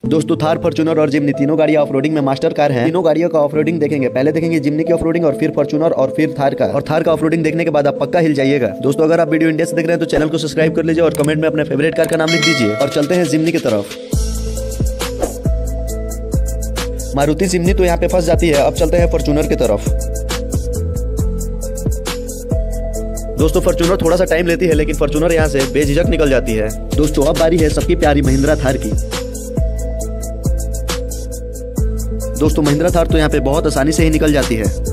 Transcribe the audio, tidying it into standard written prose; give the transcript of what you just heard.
दोस्तों थार, फॉर्च्यूनर और जिम्नी तीनों गाड़ियां ऑफरोडिंग में मास्टर कार हैं। तीनों गाड़ियों का ऑफरोडिंग देखेंगे। पहले देखेंगे जिम्नी की ऑफरोडिंग और फिर फॉर्च्यूनर और फिर थार का। और थार का ऑफरोडिंग देखने के बाद आप पक्का हिल जाइएगा। दोस्तों अगर आप वीडियो इंडिया से देख रहे हैं तो चैनल को सब्सक्राइब कर लीजिए और कमेंट में अपने फेवरेट कार का नाम लिख दीजिए। और चलते हैं जिम्नी की तरफ। मारुति जिम्नी तो यहाँ पे फंस जाती है। अब चलते हैं फॉर्च्यूनर की तरफ। दोस्तों फॉर्च्यूनर थोड़ा सा टाइम लेती है, लेकिन फॉर्च्यूनर यहाँ से बेझिझक निकल जाती है। दोस्तों अब बारी है सबकी प्यारी महिंद्रा थार की। दोस्तों महिंद्रा थार तो यहाँ पे बहुत आसानी से ही निकल जाती है।